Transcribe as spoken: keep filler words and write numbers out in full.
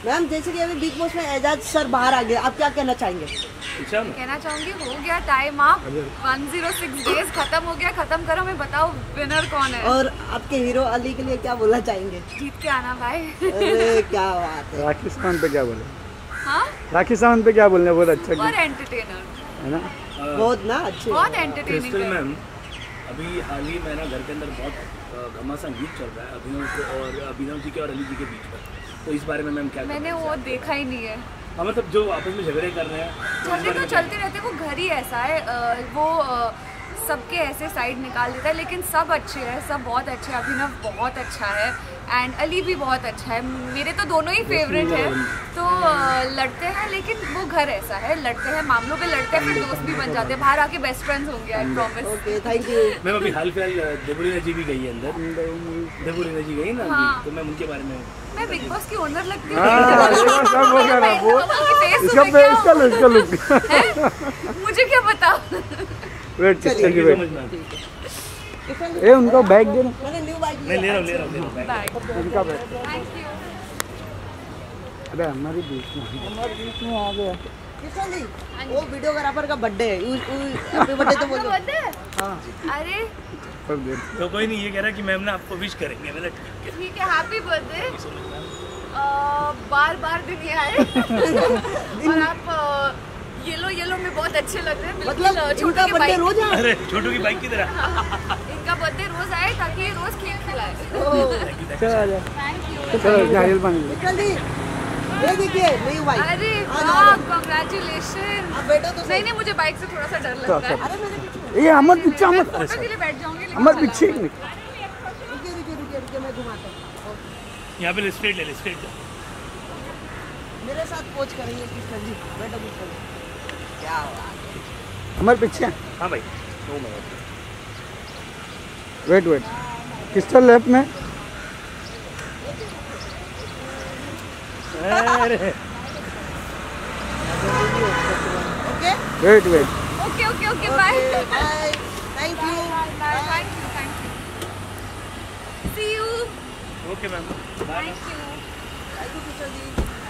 Ma'am जैसे कि अभी बिग बॉस में एजाज सर बाहर आ गए, आप क्या कहना चाहेंगे? कहना चाहूंगी हो गया time up, one zero six days खत्म हो गया, खत्म करो, मैं बताओ विनर कौन है। और आपके हीरो अली के लिए क्या बोलना चाहेंगे? जीत के आना भाई। अरे क्या बात है। राखी सावंत पे क्या बोले? हाँ राखी सावंत पे क्या बोलने? बहुत अच्छा सुपर एंटरटेनर है ना, बहुत ना अच्छे, बहुत एंटरटेनिंग क्रिस्टल है। मैम, अभी हाल ही में ना घर के अंदर बहुत घमासान गीत चल रहा है अभिनव को और अभिनव जी के और अली जी के बीच में, तो इस बारे में मैम क्या? मैंने वो देखा ही नहीं है। हाँ मतलब जो आपस में झगड़े कर रहे हैं, झगड़े तो चलते रहते, वो घर ही ऐसा है, अ, वो अ, सबके ऐसे साइड निकाल देता है, लेकिन सब अच्छे हैं, सब बहुत अच्छे हैं। अभिनव बहुत अच्छा है एंड अली भी बहुत अच्छा है, मेरे तो दोनों ही फेवरेट है। तो अ, लड़ते हैं, लेकिन वो घर ऐसा है, लड़ते हैं, मामलों पे लड़ते हैं, फिर दोस्त भी बन जाते हैं, बाहर आके बेस्ट फ्रेंड्स होंगे, I promise. Okay thank you ma'am. अभी हाल फिलहाल देवुरीना जी भी गई है अंदर, देवुरीना जी गई ना अभी, हाँ। तो मैम उनके बारे में मैं बिग बॉस की ओनर लगती हाँ, ये बात सब हो गया ना, वो इसका पे इसका लुक इसका लुक मुझे क्या पता। वेट किसके की वेट किशन ए उनको बैग दे ना, मैंने न्यू बाइक मैं ले रहा हूँ ले रहा हूँ ले रहा हूँ बाय, उनका बैग। Thank you. अबे हमारी बीच में हमारे बीच में आ गया। किशन जी वो वीडियोग्राफर का बर्थडे है, हैप्पी बर्थडे तो बोलो। बर्थडे? हाँ अरे पर देर तो कोई नहीं, ये कह रहा कि मैम ना आपको विश करेंगे। मैंने ठीक है, ठीक है, हैप्पी बर्थडे। बार बार दिन ये आए और आप येलो येलो में बहुत अच्छे लग रहे हैं, बिल्कुल मतलब छोटू इनका की बर्थडे बाइक। रोज है? अरे छोटू की बाइक की तरह। इनका बर्थडे रोज आए ताकि ये रोज केक खिलाए। चल आ जा, थैंक यू। चलो नारियल पानी ले। किशन जी ये देखिए न्यू बाइक। अरे आ जाओ, वाह, आ जाओ। कांग्रेचुलेशन। आप बैठो तो नहीं सही। नहीं, मुझे बाइक से थोड़ा सा डर लगता है। अरे मेरे पीछे ये अमर पीछे मैं अमर फोटो के लिए बैठ जाऊंगी, लेकिन अमर चला। पीछे रुकिए रुकिए रुकिए रुकिए मैं घुमाता हूँ। यहाँ पे स्ट्रेट ले ले स्ट्रेट ले। मेरे साथ कोच करेंगे किशन जी, बैठो किशन जी। क्या बात है। अमर पीछे। हाँ भाई दो मिनट। वेट वेट क्रिस्टल लेफ्ट में। अरे okay wait wait okay okay okay, bye bye thank you thank you thank you, see you, okay ma'am, thank you. Thank you Kishan ji.